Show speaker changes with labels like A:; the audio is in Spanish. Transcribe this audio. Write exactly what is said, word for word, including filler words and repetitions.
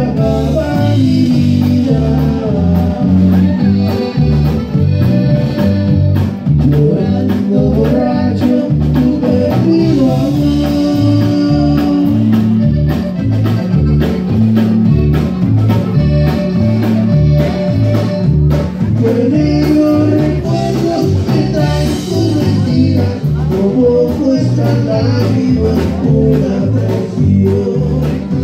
A: acaba mi vida. Llorando borracho, tu perdido amor. Perdido recuerdo de tantas mentiras, como cuesta lágrimas una traición.